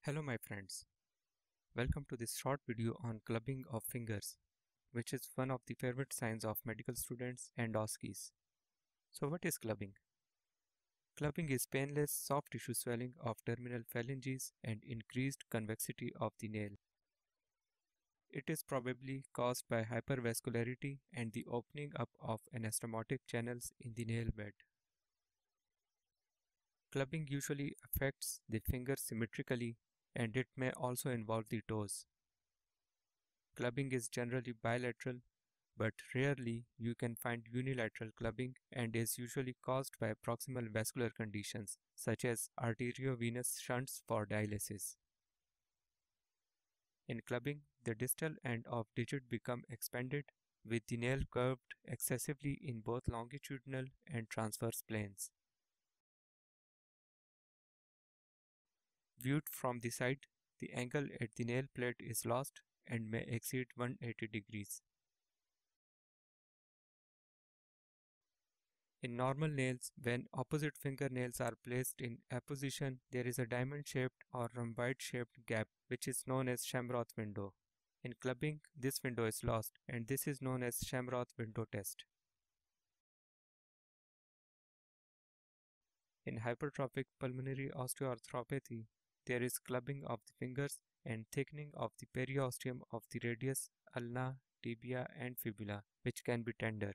Hello my friends, welcome to this short video on clubbing of fingers, which is one of the favorite signs of medical students and OSCEs. So what is clubbing? Clubbing is painless soft tissue swelling of terminal phalanges and increased convexity of the nail. It is probably caused by hypervascularity and the opening up of anastomotic channels in the nail bed. Clubbing usually affects the fingers symmetrically and it may also involve the toes. Clubbing is generally bilateral, but rarely you can find unilateral clubbing and is usually caused by proximal vascular conditions such as arteriovenous shunts for dialysis. In clubbing, the distal end of digit become expanded with the nail curved excessively in both longitudinal and transverse planes. Viewed from the side, the angle at the nail plate is lost and may exceed 180 degrees. In normal nails, when opposite fingernails are placed in apposition, there is a diamond-shaped or rhomboid-shaped gap which is known as Shamroth window. In clubbing, this window is lost and this is known as Shamroth window test. In hypertrophic pulmonary osteoarthropathy, there is clubbing of the fingers and thickening of the periosteum of the radius, ulna, tibia and fibula, which can be tender.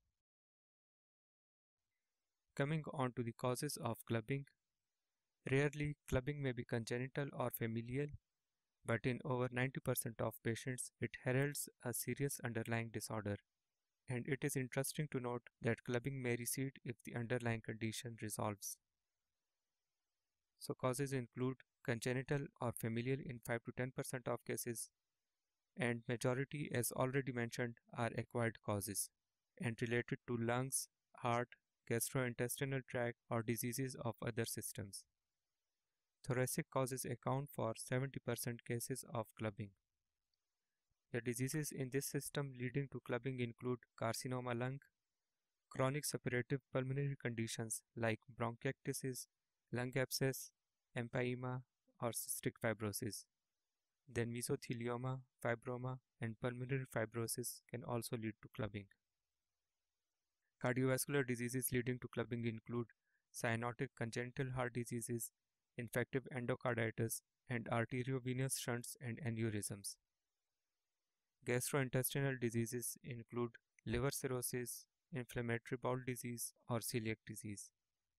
Coming on to the causes of clubbing, rarely clubbing may be congenital or familial, but in over 90% of patients it heralds a serious underlying disorder. And it is interesting to note that clubbing may recede if the underlying condition resolves. So causes include congenital or familial in 5 to 10% of cases, and majority, as already mentioned, are acquired causes and related to lungs, heart, gastrointestinal tract or diseases of other systems. Thoracic causes account for 70% cases of clubbing. The diseases in this system leading to clubbing include carcinoma lung, chronic suppurative pulmonary conditions like bronchiectasis, lung abscess, empyema, or cystic fibrosis. Then mesothelioma, fibroma, and pulmonary fibrosis can also lead to clubbing. Cardiovascular diseases leading to clubbing include cyanotic congenital heart diseases, infective endocarditis, and arteriovenous shunts and aneurysms. Gastrointestinal diseases include liver cirrhosis, inflammatory bowel disease, or celiac disease.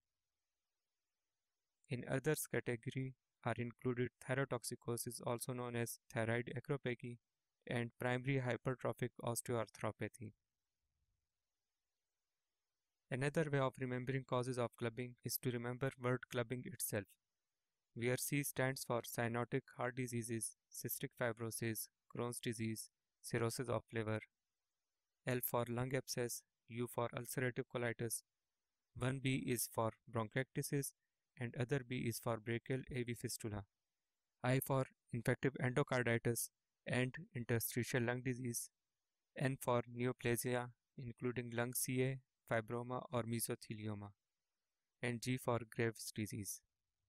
In others category are included thyrotoxicosis, also known as thyroid acropathy, and primary hypertrophic osteoarthropathy. Another way of remembering causes of clubbing is to remember word clubbing itself, where C stands for cyanotic heart diseases, cystic fibrosis, Crohn's disease, cirrhosis of liver, L for lung abscess, U for ulcerative colitis, 1B is for bronchiectasis, and other B is for brachial AV fistula, I for infective endocarditis and interstitial lung disease, N for neoplasia, including lung CA, fibroma or mesothelioma, and G for Graves' disease.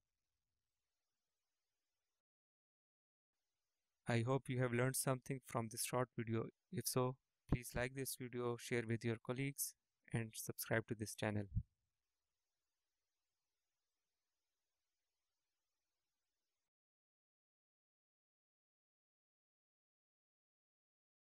I hope you have learned something from this short video. If so, please like this video, share with your colleagues, and subscribe to this channel.